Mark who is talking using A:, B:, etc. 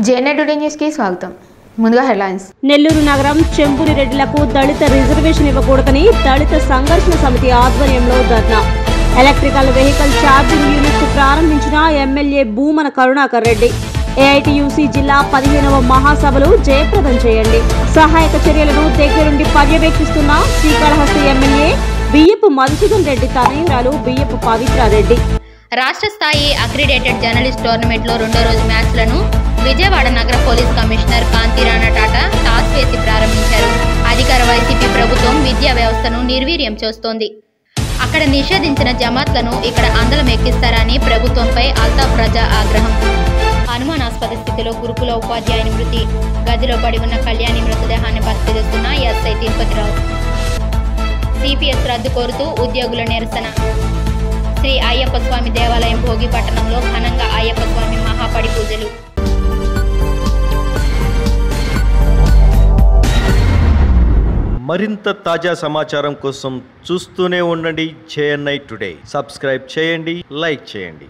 A: JNI today news కి స్వాగతం. ముందుగా హెడ్లైన్స్.
B: నెల్లూరు నగరం చెంబురి రెడ్డిలకు దళిత రిజర్వేషన్ ఇవ్వకూడదని దళిత సంఘర్షణ సమితి ఆధ్వర్యంలో ధర్నా. ఎలక్ట్రికల్ వెహికల్ ఛార్జింగ్ యూనిట్ ప్రారంభించిన ఎమ్మెల్యే భూమన కరుణాకర్ రెడ్డి. ఏఐటీయూసీ జిల్లా 15వ మహాసభలు జయప్రదం చేయండి. సహాయక చర్యలను దగ్గరుండి పర్యవేక్షిస్తున్న శ్రీకాళహస్తి ఎమ్మెల్యే బియ్యపు మధుసూదన్ రెడ్డి తనయురాలు బియ్యపు పవిత్రారెడ్డి.
C: రాష్ట్ర స్థాయి అక్రిడేటెడ్ జర్నలిస్ట్ టోర్నమెంట్లో రెండో రోజు మ్యాచ్లను విజయవాడ నగర police commissioner Kanthi Rana Tata toss వేసి ప్రారంభించారు. అధికార వైసీపీ ప్రభుత్వం విద్యా వ్యవస్థను నిర్వీర్యం చేస్తోంది. అక్కడ నిషేధించిన జమాత్లను ఇక్కడ అందలం ఎక్కిస్తారని ప్రభుత్వంపై అల్తాఫ్ ప్రజా ఆగ్రహం. అనుమానాస్పద స్థితిలో గురుకుల ఉపాధ్యాయుని మృతి. గదిలో పడి ఉన్న కళ్యాణి మృతదేహాన్ని పరిశీలిస్తున్న ఎస్ఐ తిరుపతిరావు. సిపిఎస్ రద్దు కోరుతూ ఉద్యోగుల నిరసన. శ్రీ అయ్యప్ప స్వామి దేవాలయం భోగి పట్టణంలో ఘనంగా అయ్యప్ప స్వామి మహాపడి పూజలు.
D: మరింత తాజా సమాచారం కోసం చూస్తూనే ఉండండి జేఎన్ఐ టుడే. సబ్స్క్రైబ్ చేయండి, లైక్ చేయండి.